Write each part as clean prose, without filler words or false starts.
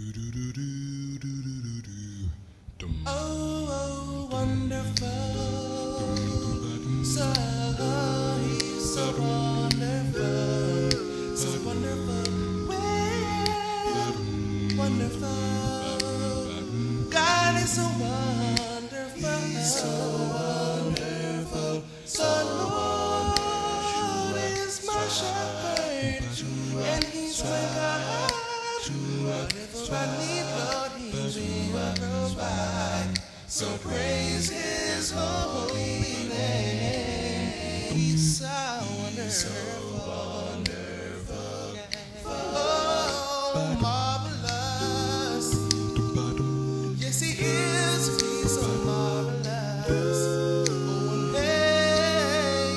Oh, wonderful, so he's so wonderful, so wonderful, wonderful. God is so wonderful, so wonderful, so Lord is my shepherd, and He's my God. Whatever I need, Lord, He will provide. So praise His holy name. He's so wonderful, oh, marvelous. Yes, He is. He's so marvelous. Oh, hey,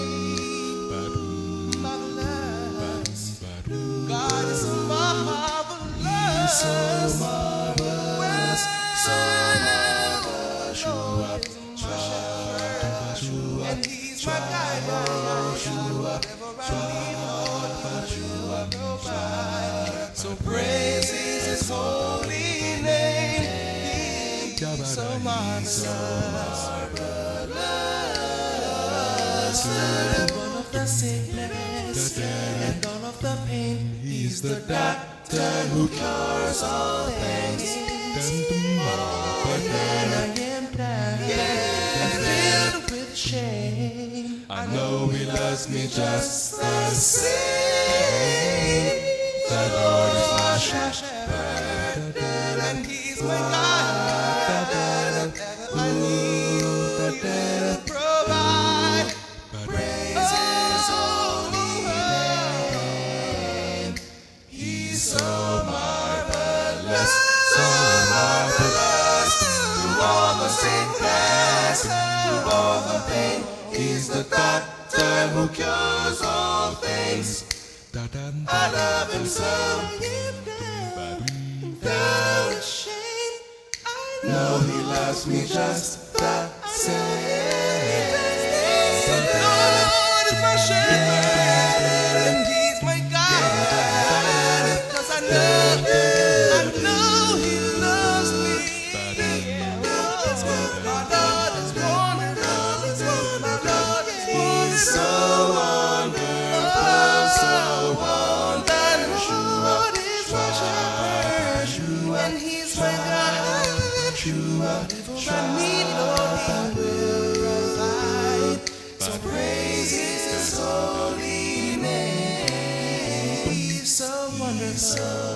marvelous. God is so marvelous. So marvelous. So marvelous. And He's my guide. So praise His holy name. He's so marvelous. All of the sickness and all of the pain, He's the doctor who cures all things. But then I am down and filled with shame, I know He loves me just the same. The Lord is my shepherd, and He's my God. I need to provide. Praise His holy name. He's so marvelous, so marvelous. Through all the sickness, through all the pain, He's the doctor who cures all things. I love Him so, without shame. I know He loves me just the same. The Lord is my shepherd, and He's my God. 'Cause I know He loves me. My Lord is wonderful. My Lord is wonderful. He's so wonderful, so wonderful. Lord is my shepherd, and He's my God. Whatever I need, Lord, He will provide. So praise His holy name. He's so wonderful.